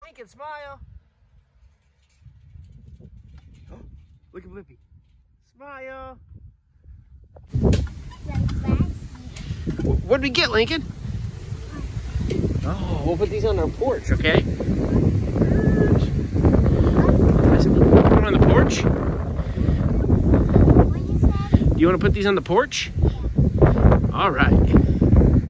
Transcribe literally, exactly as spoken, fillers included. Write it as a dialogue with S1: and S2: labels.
S1: Lincoln, smile. Oh, look at Blippi. Smile. What did we get, Lincoln? Oh, we'll put these on our porch, okay? Put them on the porch? Do you want to put these on the porch? All right.